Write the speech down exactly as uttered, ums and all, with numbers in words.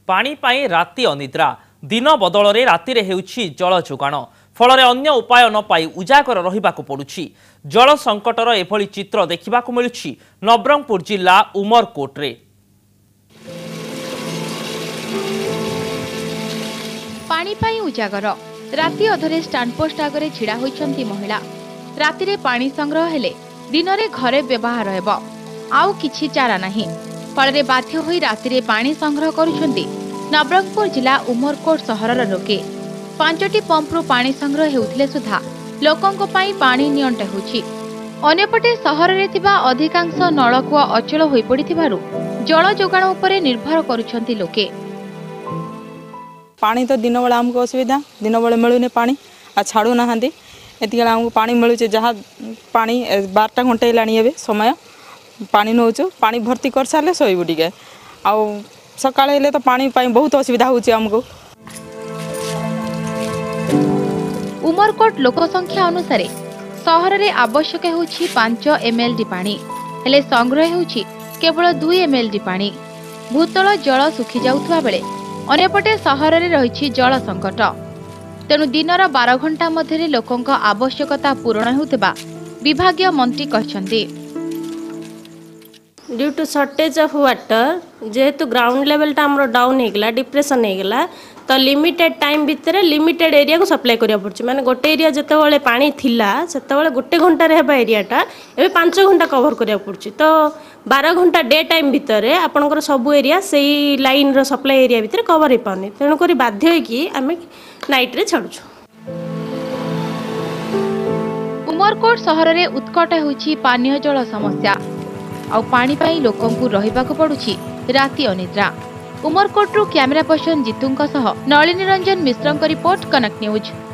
पानी पाई राति अनिद्रा दिन बदल में राति हेउछि जल जोगाण फल अन्य उपाय न पाई उजागर रहिबाकु पड़ुछि। जल संकटर एभली चित्र देखिबाकु मिलुछि नवरंगपुर जिला उमरकोट रे। पानी पाई उजागर राति अधरे स्टैंडपोस्ट आगे छिड़ा होइछंती महिला। राति रे पानी संग्रह हेले दिन रे घरे व्यवहार हेब आउ किछि चारा नाही। फल रे बाध्य होई राति रे पानी संग्रह करुछंती नवरंगपुर जिला उमरकोट सहरर लोके। पांचटी पंपरू पानी संग्रह हेउथिले सुधा लोकंको पाई पानी नियंट होछि। अन्यपटे सहर रे थिबा अधिकांश नलकूआ अचल होई पड़िथिबारु जल जोगाण उपरे निर्भर करुछंती लोके। पानी तो दिन बेला आमको असुविधा, दिन बेला मिलूनी पानी आ छाड़ू ना एति आमको पानी मिलूचे जहाँ पानी बारटा घंटे लानी समय पानी नौचु पानी भर्ती कर सारे शोबू टे आउ सकाଳେ हेले तो पानी पाई बहुत असुविधा होची हमको। उमरकोट लोकसंख्या अनुसार सहर रे आवश्यक होची पांच एमएलडी पानी हेले संग्रह होची केवल दुई एमएलडी पानी। भूतल जल सुखी जाउथबा बेले अन्यपटे सहर रे रहिछि जल संकट। तेणु दिनर बारह घंटा मध्य लोकंक आवश्यकता पूरण होउतबा विभागीय मंत्री कहछन्ती। Due to shortage of water जेहेतु ग्राउंड लेवल टा हमरो डाउन हो गला डिप्रेशन हो गला तो लिमिटेड टाइम भितर लिमिटेड एरिया को सप्लाई करिया पड़छ। माने गोटे एरिया जते बेले पानी थिला सेते बेले गोटे घंटा रे हेबा एरियाटा एबे पाँच घंटा कवर करिया पड़छ। तो बारह घंटा डे टाइम भितर आपनकर सब एरिया सेही लाइन रो सप्लाई एरिया भितर कवर हे पानी। तेणु करी बाध्य होई कि आमे नाइट रे छाडुछु। उमरकोट सहर रे उत्कट होछि पानीय जल समस्या आउ पानी पाई लोकंकु रहिबाकु पड़ुछि राति अनिद्रा। उमरकोट रु कैमरा पर्सन जीतुंक सह नलिनी रंजन मिश्रंक रिपोर्ट कनेक्ट न्यूज।